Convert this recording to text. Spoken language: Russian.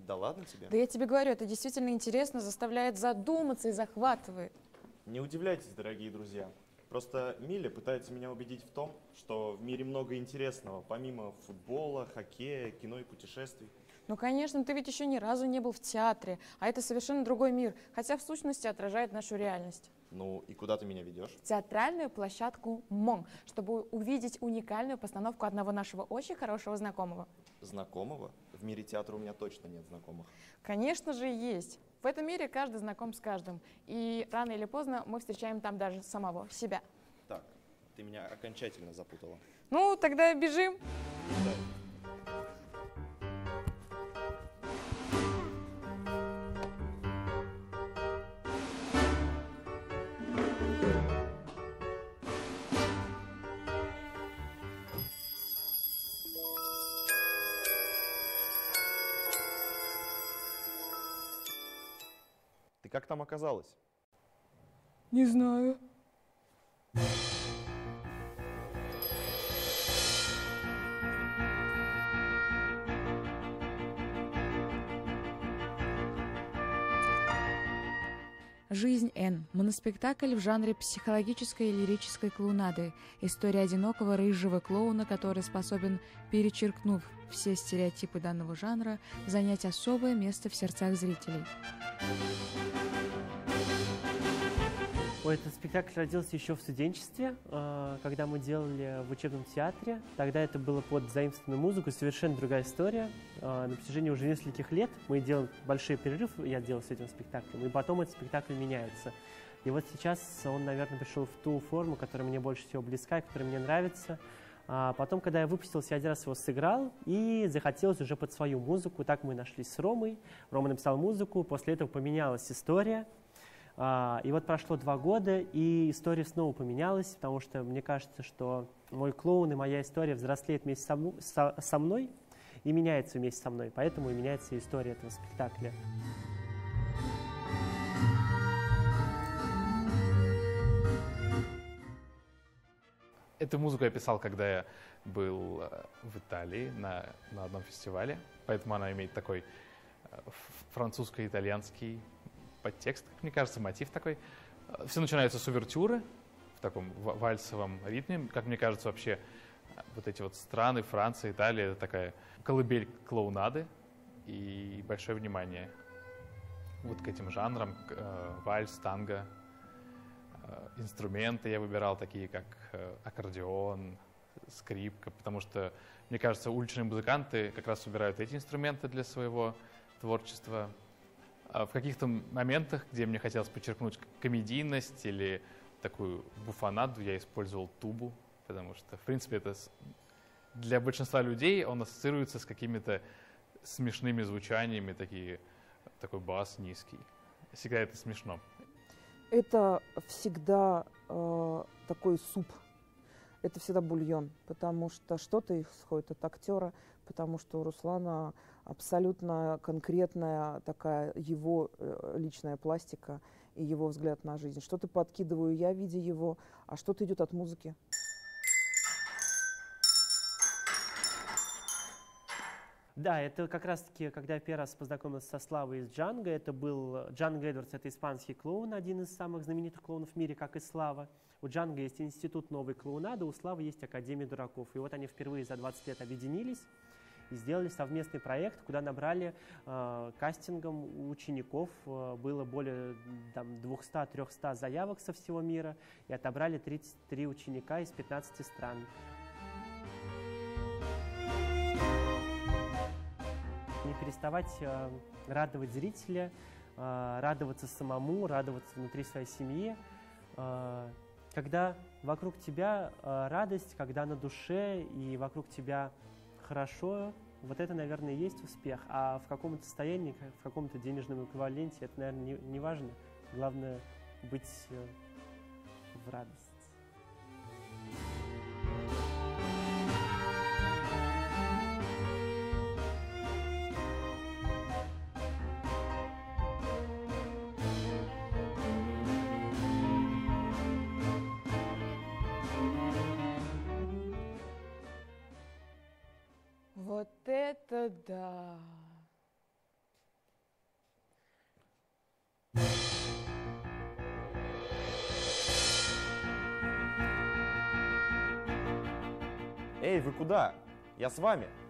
Да ладно тебе? Да я тебе говорю, это действительно интересно, заставляет задуматься и захватывает. Не удивляйтесь, дорогие друзья. Просто Миля пытается меня убедить в том, что в мире много интересного, помимо футбола, хоккея, кино и путешествий. Ну, конечно, ты ведь еще ни разу не был в театре, а это совершенно другой мир, хотя в сущности отражает нашу реальность. Ну и куда ты меня ведешь? Театральную площадку МОН, чтобы увидеть уникальную постановку одного нашего очень хорошего знакомого. Знакомого? В мире театра у меня точно нет знакомых. Конечно же, есть. В этом мире каждый знаком с каждым, и рано или поздно мы встречаем там даже самого себя. Так, ты меня окончательно запутала. Ну, тогда бежим. Да. Ты как там оказалась? Не знаю. «Жизнь Н» – моноспектакль в жанре психологической и лирической клоунады. История одинокого рыжего клоуна, который способен, перечеркнув все стереотипы данного жанра, занять особое место в сердцах зрителей. Этот спектакль родился еще в студенчестве, когда мы делали в учебном театре. Тогда это было под заимствованную музыку, совершенно другая история. На протяжении уже нескольких лет мы делаем большой перерыв, я делал с этим спектаклем, и потом этот спектакль меняется. И вот сейчас он, наверное, пришел в ту форму, которая мне больше всего близка, которая мне нравится. А потом, когда я выпустился, я один раз его сыграл, и захотелось уже под свою музыку. Так мы нашлись с Ромой. Рома написал музыку, после этого поменялась история. И вот прошло 2 года, и история снова поменялась, потому что мне кажется, что мой клоун и моя история взрослеет вместе со мной и меняется вместе со мной, поэтому и меняется история этого спектакля. Эту музыку я писал, когда я был в Италии на одном фестивале, поэтому она имеет такой французско-итальянский подтекст, как мне кажется, мотив такой. Все начинается с увертюры в таком вальсовом ритме. Как мне кажется, вообще вот эти вот страны, Франция, Италия, это такая колыбель клоунады, и большое внимание вот к этим жанрам, вальс, танго. Инструменты я выбирал такие, как аккордеон, скрипка, потому что, мне кажется, уличные музыканты как раз выбирают эти инструменты для своего творчества. В каких-то моментах, где мне хотелось подчеркнуть комедийность или такую буфонаду, я использовал тубу, потому что, в принципе, это для большинства людей он ассоциируется с какими-то смешными звучаниями, такой бас низкий. Всегда это смешно. Это всегда такой суп, это всегда бульон, потому что что-то исходит от актера, потому что у Руслана абсолютно конкретная такая его личная пластика и его взгляд на жизнь. Что-то подкидываю я, видя его, а что-то идет от музыки. Да, это как раз-таки, когда я первый раз познакомился со Славой из Джанго, это был Джанго Эдвардс, это испанский клоун, один из самых знаменитых клоунов в мире, как и Слава. У Джанго есть институт новой клоунады, у Славы есть Академия дураков. И вот они впервые за 20 лет объединились и сделали совместный проект, куда набрали кастингом у учеников. Было более 200-300 заявок со всего мира, и отобрали 33 ученика из 15 стран. Не переставать радовать зрителя, радоваться самому, радоваться внутри своей семьи. Когда вокруг тебя радость, когда на душе и вокруг тебя хорошо, вот это, наверное, и есть успех. А в каком-то состоянии, в каком-то денежном эквиваленте, это, наверное, не важно. Главное быть в радости. Вот это да! Эй, вы куда? Я с вами.